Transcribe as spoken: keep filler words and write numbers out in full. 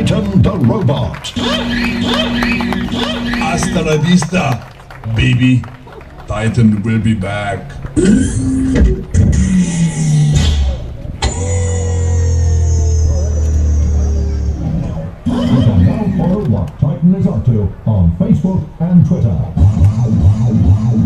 Titan the robot. Hasta la vista, baby. Titan will be back. You can now follow what Titan is up to on Facebook and Twitter.